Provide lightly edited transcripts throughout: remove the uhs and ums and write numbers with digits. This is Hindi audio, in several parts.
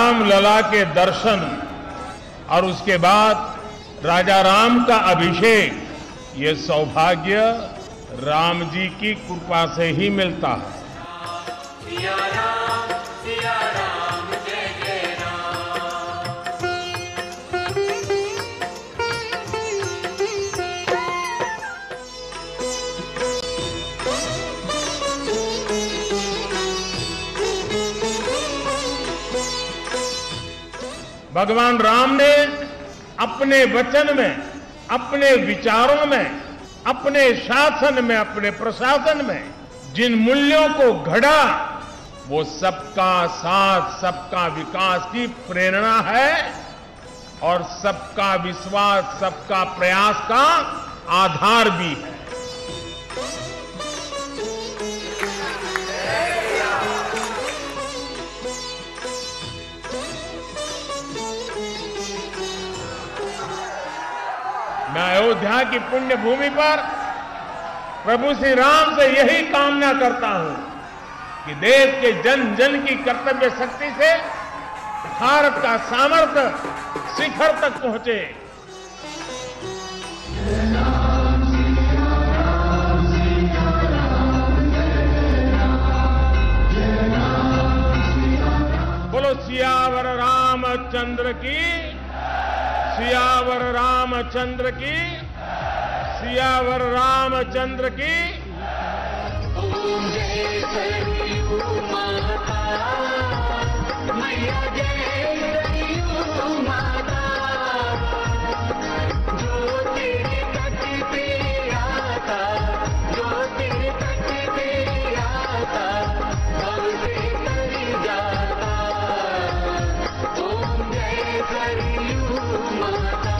रामलला के दर्शन और उसके बाद राजा राम का अभिषेक, ये सौभाग्य राम जी की कृपा से ही मिलता है। सिया राम जय जय राम। भगवान राम ने अपने वचन में, अपने विचारों में, अपने शासन में, अपने प्रशासन में जिन मूल्यों को घड़ा, वो सबका साथ, सबका विकास की प्रेरणा है और सबका विश्वास, सबका प्रयास का आधार भी है। मैं अयोध्या की पुण्य भूमि पर प्रभु श्री राम से यही कामना करता हूं कि देश के जन जन की कर्तव्य शक्ति से भारत का सामर्थ्य शिखर तक पहुंचे। बोलो सियावर रामचंद्र की, सियावर रामचंद्र की, सियावर रामचंद्र की। ओम जय सरयू माता, मैया जय सरयू माता, जो तेरे तट पे आता, जो तेरे तट पे आता, भव से तर जाता। ओम जय सरयू माता।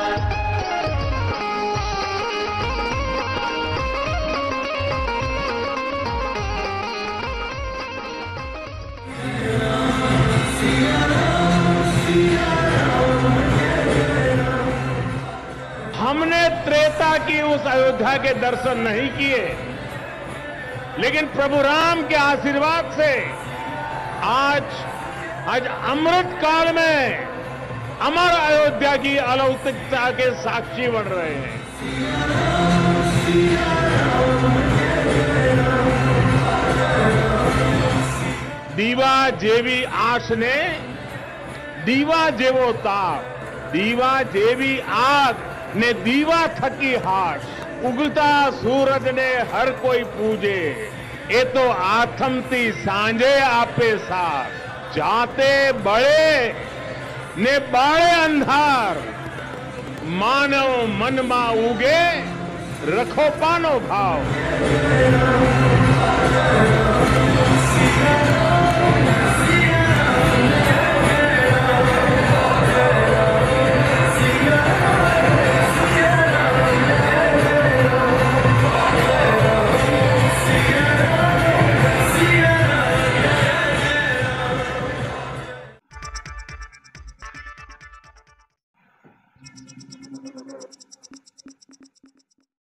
हमने त्रेता की उस अयोध्या के दर्शन नहीं किए, लेकिन प्रभु राम के आशीर्वाद से आज अमृत काल में अमर अयोध्या की अलौकिकता के साक्षी बन रहे हैं। दीवा जेवी आश ने दीवा जेवो ताप, दीवा जेवी आग ने दीवा थकी हाश, उगता सूरज ने हर कोई पूजे, ये तो आथमती सांझे आपे साथ, जाते बड़े ने बाड़े अंधार, मानव मन मा उगे रखो पानो भाव।